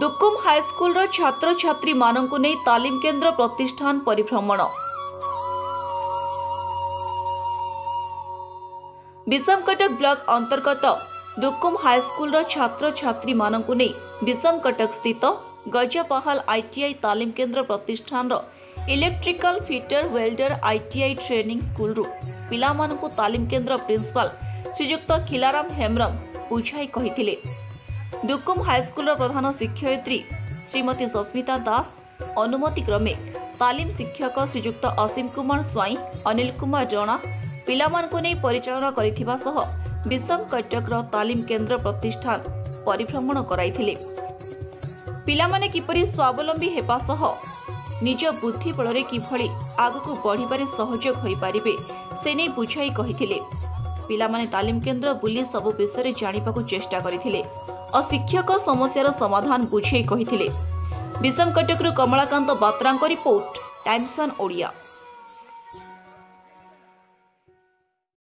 दुकुम high school छात्र छात्री मानक नहीं तालीम केन्द्र प्रतिष्ठान परिभ्रमण। विषमकटक ब्लॉक अंतर्गत दुकुम हाईस्कल छात्र छात्री मानक नहीं विषमकटक स्थित गजपहाल आईटीआई तालीम केन्द्र प्रतिष्ठान electrical fitter welder ITI training school पिला मानकु तालीम केन्द्र प्रिंसिपाल श्रीजुक्त खिलाराम हेम्ब्रम बुझाई कहिथिले। दुकुम हाईस्कल प्रधान शिक्षयित्री श्रीमती सस्मिता दास अनुमति क्रमे तालीम शिक्षक श्रीजुक्त असीम कुमार स्वाई अनिल कुमार जना पिलामानकु नै परिचालन करिथिबा सह विषमकटक तालीम केन्द्र प्रतिष्ठान परिभ्रमण कराइथिले। पिलामाने किपरि स्वावलंबी हेबा सह निज बुद्धि बल किभଳି आगकु बढ़िबारे सहयोग होई पारिबे से नै बुझाई कहिथिले। पिलामाने तालीम केन्द्र बुली सब विषय जानिबाकु चेष्टा करिथिले और शिक्षक समस्यार समाधान बुझे कहिथिले। विषमकटकरू कमलाकांत बात्रांक रिपोर्ट टाइम्स ऑन ओडिया।